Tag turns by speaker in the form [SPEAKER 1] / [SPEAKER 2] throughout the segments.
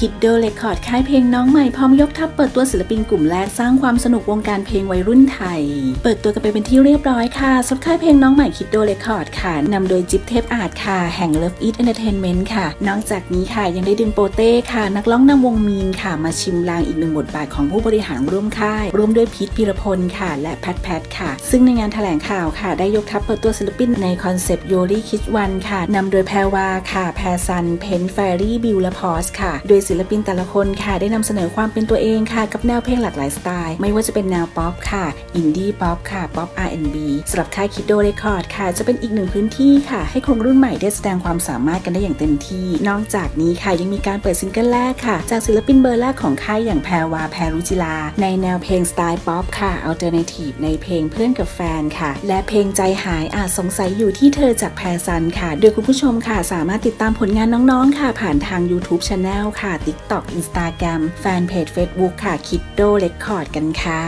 [SPEAKER 1] Kiddo Record ค่ายเพลงน้องใหม่พร้อมยกทัพเปิดตัวศิลปินกลุ่มแรกสร้างความสนุกวงการเพลงวัยรุ่นไทยเปิดตัวกันไปเป็นที่เรียบร้อยค่ะสำหรับค่ายเพลงน้องใหม่ Kiddo Record ค่ะนำโดยจิ๊บเทพอาจค่ะแห่ง Love It Entertainment ค่ะนอกจากนี้ค่ะยังได้ดึงโปเต้ค่ะนักร้องนำวงมีนค่ะมาชิมลางอีกหนึ่งบทบาทของผู้บริหารร่วมค่ายร่วมด้วยพีทพีรพลค่ะและแพทค่ะซึ่งในงานแถลงข่าวค่ะได้ยกทัพเปิดตัวศิลปินในคอนเซปต์โยลี่คิดวันค่ะนำโดยแพรวาค่ะแพรซันเพนแฟรี่บิวและพอสค่ะโดยศิลปินแต่ละคนค่ะได้นำเสนอความเป็นตัวเองค่ะกับแนวเพลงหลากหลายสไตล์ไม่ว่าจะเป็นแนวป๊อปค่ะอินดี้ป๊อปค่ะป๊อป R&B สำหรับค่าย Kiddo Record ค่ะจะเป็นอีกหนึ่งพื้นที่ค่ะให้คนรุ่นใหม่ได้แสดงความสามารถกันได้อย่างเต็มที่นอกจากนี้ค่ะยังมีการเปิดซิงเกิลแรกค่ะจากศิลปินเบอร์แรกของค่ายอย่างแพรวาแพรรุจิลาในแนวเพลงสไตล์ป๊อปค่ะอัลเทอร์เนทีฟในเพลงเพื่อนกับแฟนค่ะและเพลงใจหายอาจสงสัยอยู่ที่เธอจากแพรซันค่ะโดยคุณผู้ชมค่ะสามารถติดตามผลงานน้องๆค่ะผ่านทาง YouTube Channel ค่ะ TikTok Instagram แฟนเพจ Facebook ค่ะ Kiddo Record กันค่ะ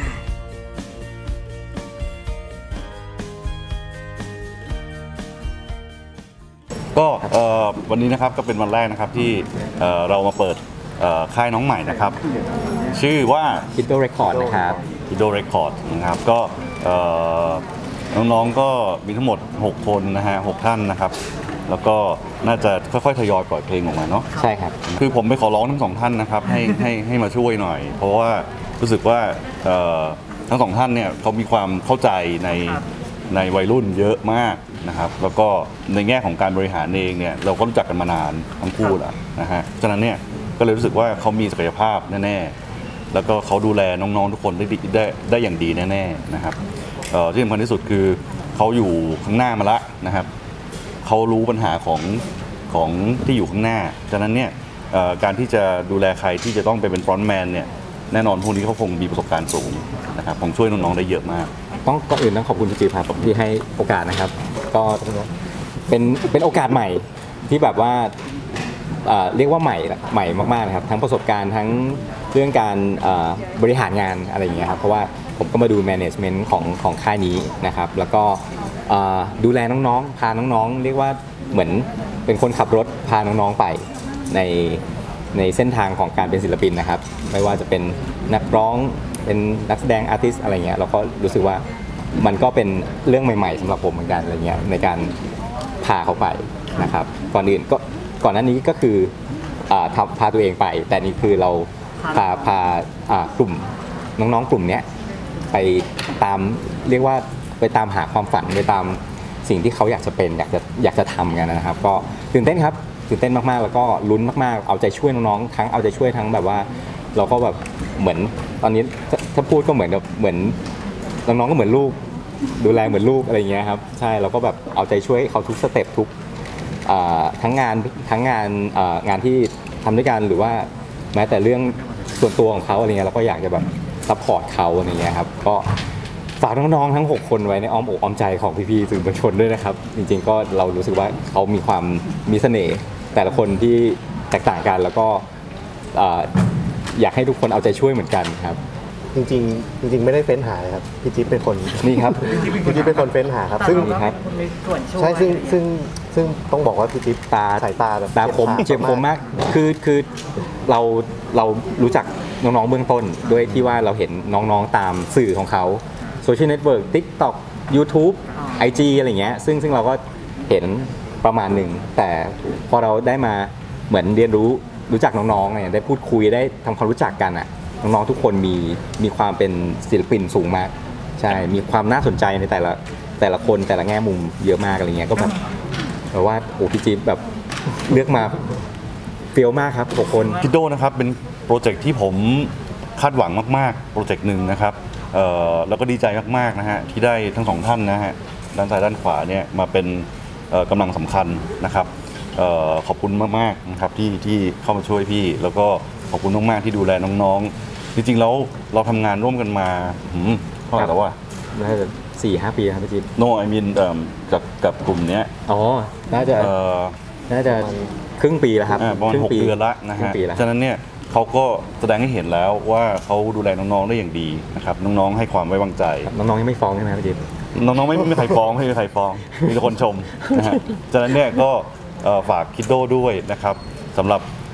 [SPEAKER 2] ก็วันนี้นะครับก็เป็นวันแรกนะครับที่เรามาเปิดค่ายน้องใหม่นะครับชื่อว่า
[SPEAKER 3] Kiddo Record นะครับ
[SPEAKER 2] Kiddo Record นะครับก็น้องๆก็มีทั้งหมด6คนนะฮะ6ท่านนะครับแล้วก็น่าจะค่อยๆทยอยปล่อยเพลงออกมาเนาะ
[SPEAKER 3] ใช่ครับ
[SPEAKER 2] คือผมไปขอร้องทั้ง2ท่านนะครับให้มาช่วยหน่อยเพราะว่ารู้สึกว่าทั้ง2ท่านเนี่ยเขามีความเข้าใจในวัยรุ่นเยอะมากนะครับแล้วก็ในแง่ของการบริหารเองเนี่ยเราก็รู้จักกันมานานทั้งคู่แหละนะฮะฉะนั้นเนี่ยก็เลยรู้สึกว่าเขามีศักยภาพแน่ๆแล้วก็เขาดูแลน้องๆทุกคนได้อย่างดีแน่ๆนะครับที่สำคัญที่สุดคือเขาอยู่ข้างหน้ามาละนะครับเขารู้ปัญหาของที่อยู่ข้างหน้าฉะนั้นเนี่ยการที่จะดูแลใครที่จะต้องไปเป็นฟรอนต์แมนเนี่ยแน่นอนพวกนี้เขาคงมีประสบการณ์สูงนะครับผมช่วยน้องๆได้เยอะมาก
[SPEAKER 3] ต้องก่อนอื่นต้องขอบคุณจริงๆครับที่ให้โอกาสนะครับก็เป็นโอกาสใหม่ที่แบบว่าเรียกว่าใหม่มากๆนะครับทั้งประสบการณ์ทั้งเรื่องการบริหารงานอะไรอย่างเงี้ยครับเพราะว่าผมก็มาดู management ของค่ายนี้นะครับแล้วก็ดูแลน้องๆพาน้องๆเรียกว่าเหมือนเป็นคนขับรถพาน้องๆไปในเส้นทางของการเป็นศิลปินนะครับไม่ว่าจะเป็นนักร้องเป็นนักแสดงอาร์ติสอะไรเงี้ยเราก็รู้สึกว่ามันก็เป็นเรื่องใหม่ๆสำหรับผมเหมือนกันอะไรเงี้ยในการพาเขาไปนะครับก่อนหน้านี้ก็คือพาตัวเองไปแต่นี่คือเราพากลุ่มน้องๆกลุ่มนี้ไปตามเรียกว่าไปตามหาความฝันไปตามสิ่งที่เขาอยากจะเป็นอยากจะทำกันนะครับก็ตื่นเต้นครับตื่นเต้นมากๆแล้วก็ลุ้นมากๆเอาใจช่วยน้องๆทั้งเอาใจช่วยทั้งแบบว่าเราก็แบบเหมือนตอนนี้ถ้าพูดก็เหมือนน้องๆก็เหมือนลูกดูแลเหมือนลูกอะไรเงี้ยครับใช่เราก็แบบเอาใจช่วยเขาทุกสเต็ปทุกทั้งงานที่ทำด้วยกันหรือว่าแม้แต่เรื่องส่วนตัวของเขาอะไรเงี้ยเราก็อยากจะแบบซัพพอร์ตเขาอะไรเงี้ยครับก็ฝากน้องๆทั้ง6คนไว้ในอ้อมอกอ้อมใจของพี่ๆสื่อมวลชนด้วยนะครับจริงๆก็เรารู้สึกว่าเขามีเสน่ห์แต่ละคนที่แตกต่างกันแล้วก็อยากให้ทุกคนเอาใจช่วยเหมือนกันครับ
[SPEAKER 4] จริงไม่ได้เฟ้นหาเลยครับพี่จิ๊บเป็นคน
[SPEAKER 3] นี่ครับ
[SPEAKER 4] พี่จิ๊บเป็นคนเฟ้นหาครับซึ่ง
[SPEAKER 3] ครับ
[SPEAKER 4] ใช่ซึ่งต้องบอกว่าพี่จิ๊บสายตาแบบ
[SPEAKER 3] ตาคมเฉียบคมมากคือเรารู้จักน้องๆเบื้องต้นด้วยที่ว่าเราเห็นน้องๆตามสื่อของเขาโซเชียลเน็ตเวิร์ก TikTok YouTube IG อะไรเงี้ยซึ่งเราก็เห็นประมาณหนึ่งแต่พอเราได้มาเหมือนเรียนรู้จักน้องๆเนี่ยได้พูดคุยได้ทำความรู้จักกันอ่ะน้องๆทุกคนมีความเป็นศิลปินสูงมากใช่มีความน่าสนใจในแต่ละคนแต่ละแง่มุมเยอะมากอะไรเงี้ยก็แบบว่าโอ้พี่จิ๊บแบบเลือกมาเฟี้ยวมากครับ6คน
[SPEAKER 2] Kiddo นะครับเป็นโปรเจกต์ที่ผมคาดหวังมากๆโปรเจกต์หนึ่งนะครับแล้วก็ดีใจมากๆนะฮะที่ได้ทั้ง2ท่านนะฮะด้านซ้ายด้านขวาเนี่ยมาเป็นกำลังสำคัญนะครับขอบคุณมากๆนะครับที่เข้ามาช่วยพี่แล้วก็ขอบคุณมากๆที่ดูแลน้องๆจริงๆแล้วเราทำงานร่วมกันมาเท่าไหร่แล้ววะ
[SPEAKER 3] น่าจะ 4-5 ปีครับพี่จิ๊บ
[SPEAKER 2] No I mean กับกลุ่มเนี้ย
[SPEAKER 3] อ๋อน่าจะครึ่งปีแล้วครับ
[SPEAKER 2] ประมาณ6 เดือนละนะฮะฉะนั้นเนี่ยเขาก็แสดงให้เห็นแล้วว่าเขาดูแลน้องๆได้อย่างดีนะครับน้องๆให้ความไว้วางใจ
[SPEAKER 3] น้องๆยังไม่ฟ้องใช่ไหมพี่จิ๊บ
[SPEAKER 2] น้องๆไม่มีใครฟ้องไม่มีใครฟ้องมีแต่คนชมนะฮะฉะนั้นเนี่ยก็ฝากKiddoด้วยนะครับสำหรับ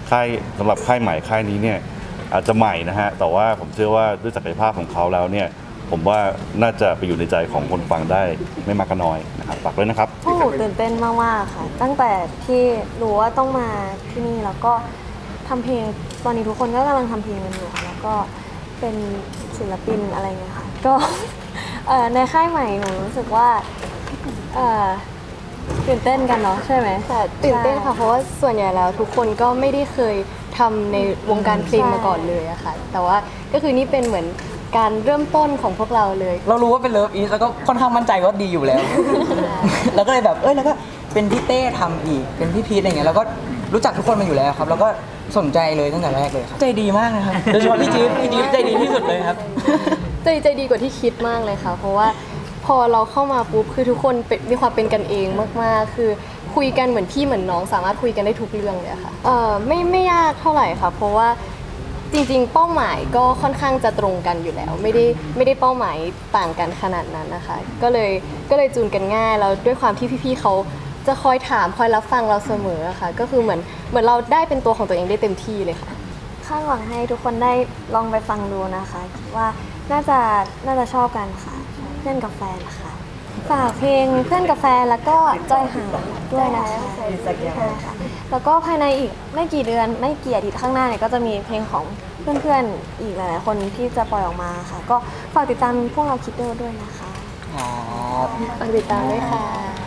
[SPEAKER 2] ค่ายสำหรับค่ายใหม่ค่ายนี้เนี่ยอาจจะใหม่นะฮะแต่ว่าผมเชื่อว่าด้วยศักยภาพของเขาแล้วเนี่ยผมว่าน่าจะไปอยู่ในใจของคนฟังได้ไม่มากก็น้อยนะครับฝากด้วยนะครับ
[SPEAKER 5] พวกหนูตื่นเต้นมากๆค่ะตั้งแต่ที่รู้ว่าต้องมาที่นี่แล้วก็ทำเพลงตอนนี้ทุกคนก็กำลังทำเพลงกันอยู่ค่ะแล้วก็เป็นศิลปินอะไรเงี้ยค่ะก็ในค่ายใหม่หนูรู้สึกว่าตื่นเต้นกันเนาะใช่ไหม
[SPEAKER 6] แต่ตื่นเต้นค่ะเพราะว่าส่วนใหญ่แล้วทุกคนก็ไม่ได้เคยทำในวงการเพลงมาก่อนเลยอะค่ะแต่ว่าก็คือนี่เป็นเหมือนการเริ่มต้นของพวกเราเลย
[SPEAKER 7] เรารู้ว่าเป็นเลิฟอีสแล้วก็ค่อนข้างมั่นใจว่าดีอยู่แล้ว แล้วก็เลยแบบแล้วก็เป็นพี่เต้ทำอีกเป็นพี่พีทอะไรเงี้ยแล้วก็รู้จักทุกคนมาอยู่แล้วครับแล้วก็สนใจเลยตั้งแต่แรกเลยครับใจดีมากนะครับโดยเฉพาะพี่จิ๊บใจดีที่สุดเลยครับ
[SPEAKER 6] ใจดีกว่าที่คิดมากเลยค่ะเพราะว่าพอเราเข้ามาปุ๊บคือทุกคนมีความเป็นกันเองมากๆคือคุยกันเหมือนพี่เหมือนน้องสามารถคุยกันได้ทุกเรื่องเลยค่ะไม่ยากเท่าไหร่ค่ะเพราะว่าจริงๆเป้าหมายก็ค่อนข้างจะตรงกันอยู่แล้วไม่ได้เป้าหมายต่างกันขนาดนั้นนะคะก็เลยจูนกันง่ายแล้วด้วยความที่พี่ๆเขาจะคอยถามคอยรับฟังเราเสมอค่ะก็คือเหมือนเราได้เป็นตัวของตัวเองได้เต็มที่เลยค่ะ
[SPEAKER 5] คาดหวังให้ทุกคนได้ลองไปฟังดูนะคะคิดว่าน่าจะชอบกันค่ะเพื่อนกับแฟนค่ะฝากเพลงเพื่อนกับแฟนแล้วก็จอยหายด้วยนะคะค่ะแล้วก็ภายในอีกไม่กี่เดือนไม่กี่อาทิตย์ข้างหน้าเนี่ยก็จะมีเพลงของเพื่อนๆอีกหลายๆคนที่จะปล่อยออกมาค่ะก็ฝากติดตามพวกเราคิดด้วยนะคะ
[SPEAKER 6] ฝากติดตามด้วยค่ะ